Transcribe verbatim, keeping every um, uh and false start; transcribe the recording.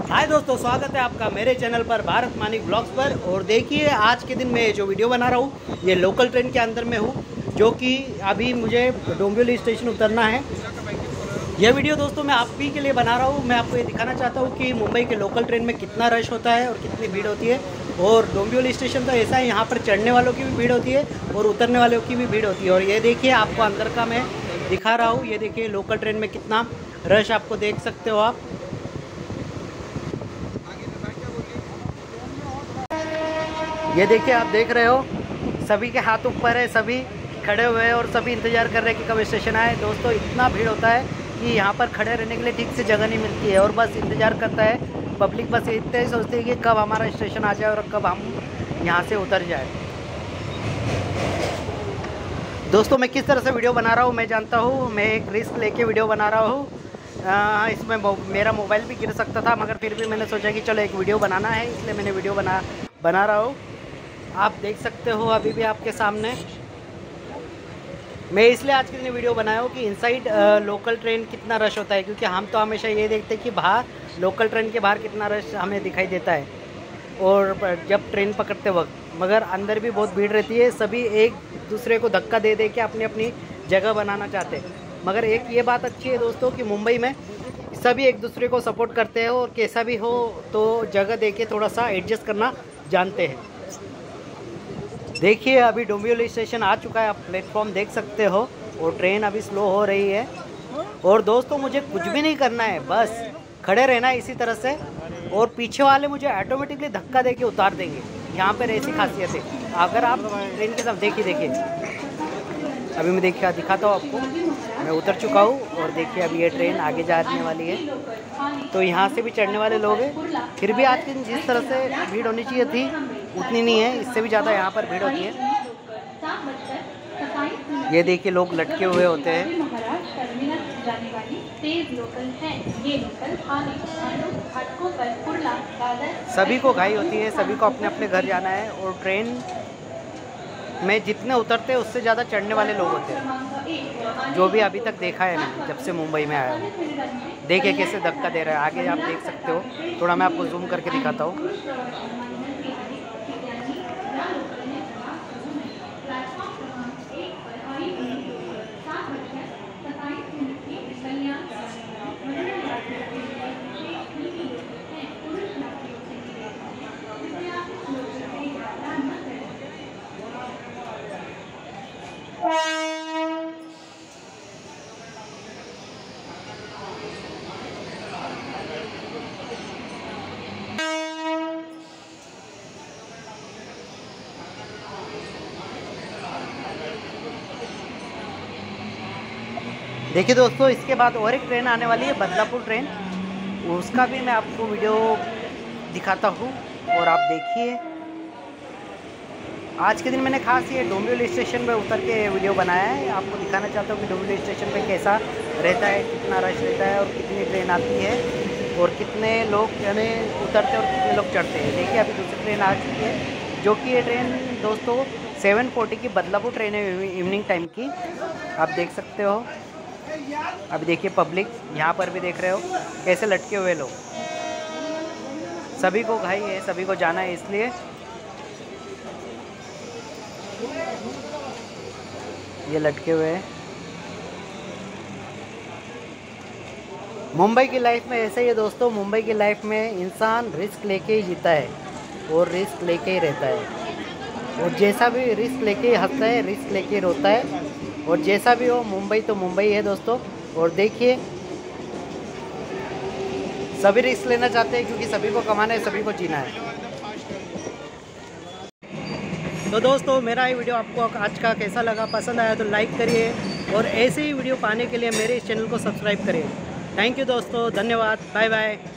हाय दोस्तों, स्वागत है आपका मेरे चैनल पर भारत मानिक ब्लॉग्स पर। और देखिए आज के दिन मैं जो वीडियो बना रहा हूँ ये लोकल ट्रेन के अंदर में हूँ, जो कि अभी मुझे डोंबिवली स्टेशन उतरना है। यह वीडियो दोस्तों मैं आप ही के लिए बना रहा हूँ। मैं आपको ये दिखाना चाहता हूँ कि मुंबई के लोकल ट्रेन में कितना रश होता है और कितनी भीड़ होती है। और डोंबिवली स्टेशन तो ऐसा है, यहाँ पर चढ़ने वालों की भी भीड़ होती है और उतरने वालों की भी भीड़ होती है। और ये देखिए आपको अंदर का मैं दिखा रहा हूँ। ये देखिए लोकल ट्रेन में कितना रश आपको देख सकते हो आप। ये देखिए आप देख रहे हो, सभी के हाथ ऊपर है, सभी खड़े हुए हैं और सभी इंतज़ार कर रहे हैं कि कब स्टेशन आए। दोस्तों इतना भीड़ होता है कि यहाँ पर खड़े रहने के लिए ठीक से जगह नहीं मिलती है और बस इंतज़ार करता है पब्लिक। बस इतना ही सोचती है कि कब हमारा स्टेशन आ जाए और कब हम यहाँ से उतर जाए। दोस्तों मैं किस तरह से वीडियो बना रहा हूँ मैं जानता हूँ। मैं एक रिस्क लेके वीडियो बना रहा हूँ। इसमें मेरा मोबाइल भी गिर सकता था, मगर फिर भी मैंने सोचा कि चलो एक वीडियो बनाना है, इसलिए मैंने वीडियो बना बना रहा हूँ। आप देख सकते हो अभी भी आपके सामने। मैं इसलिए आज के दिन वीडियो बनाया हूँ कि इनसाइड लोकल ट्रेन कितना रश होता है, क्योंकि हम तो हमेशा ये देखते हैं कि बाहर लोकल ट्रेन के बाहर कितना रश हमें दिखाई देता है और जब ट्रेन पकड़ते वक्त, मगर अंदर भी बहुत भीड़ रहती है। सभी एक दूसरे को धक्का दे दे के अपनी अपनी जगह बनाना चाहते हैं। मगर एक ये बात अच्छी है दोस्तों कि मुंबई में सभी एक दूसरे को सपोर्ट करते हैं और कैसा भी हो तो जगह दे के थोड़ा सा एडजस्ट करना जानते हैं। देखिए अभी डोंबिवली स्टेशन आ चुका है, आप प्लेटफॉर्म देख सकते हो और ट्रेन अभी स्लो हो रही है। और दोस्तों मुझे कुछ भी नहीं करना है, बस खड़े रहना है इसी तरह से और पीछे वाले मुझे ऑटोमेटिकली धक्का दे के उतार देंगे। यहाँ पर ऐसी खासियत है। अगर आप ट्रेन के साथ देखिए देखिए अभी मैं देखिए दिखाता हूँ आपको। मैं उतर चुका हूँ और देखिए अभी ये ट्रेन आगे जाने वाली है, तो यहाँ से भी चढ़ने वाले लोग हैं। फिर भी आज के दिन जिस तरह से भीड़ होनी चाहिए थी उतनी नहीं है, इससे भी ज़्यादा यहाँ पर भीड़ होती है। ये देखिए लोग लटके हुए होते हैं। सभी को घाई होती है, सभी को अपने अपने घर जाना है और ट्रेन में जितने उतरते हैं उससे ज़्यादा चढ़ने वाले लोग होते हैं, जो भी अभी तक देखा है मैंने जब से मुंबई में आया हूँ। देखिए कैसे धक्का दे रहा है, आगे आप देख सकते हो। थोड़ा मैं आपको जूम करके दिखाता हूँ। देखिए दोस्तों इसके बाद और एक ट्रेन आने वाली है, बदलापुर ट्रेन। उसका भी मैं आपको वीडियो दिखाता हूँ और आप देखिए। आज के दिन मैंने खास ये डोंबिवली स्टेशन पे उतर के वीडियो बनाया है। आपको दिखाना चाहता हूँ कि डोंबिवली स्टेशन पे कैसा रहता है, कितना रश रहता है और कितनी ट्रेन आती है और कितने लोग यानी उतरते और कितने लोग चढ़ते हैं। देखिए अभी दूसरी ट्रेन आ चुकी है, जो कि ये ट्रेन दोस्तों सेवन फोर्टी की बदलापुर ट्रेन है इवनिंग टाइम की। आप देख सकते हो। अभी देखिए पब्लिक यहाँ पर भी देख रहे हो कैसे लटके हुए लोग। सभी को घाई है, सभी को जाना है, इसलिए ये लटके हुए हैं। मुंबई की लाइफ में ऐसे ही है दोस्तों। मुंबई की लाइफ में इंसान रिस्क लेके ही जीता है और रिस्क लेके ही रहता है और जैसा भी रिस्क लेके ही हंसता है, रिस्क लेके ही रोता है। और जैसा भी हो मुंबई तो मुंबई है दोस्तों। और देखिए सभी रिस्क लेना चाहते हैं क्योंकि सभी को कमाना है, सभी को जीना है। तो दोस्तों मेरा ये वीडियो आपको आज का कैसा लगा, पसंद आया तो लाइक करिए और ऐसे ही वीडियो पाने के लिए मेरे इस चैनल को सब्सक्राइब करिए। थैंक यू दोस्तों, धन्यवाद, बाय बाय।